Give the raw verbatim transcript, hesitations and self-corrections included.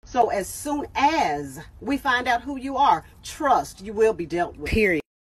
So as soon as we find out who you are, trust you will be dealt with. Period.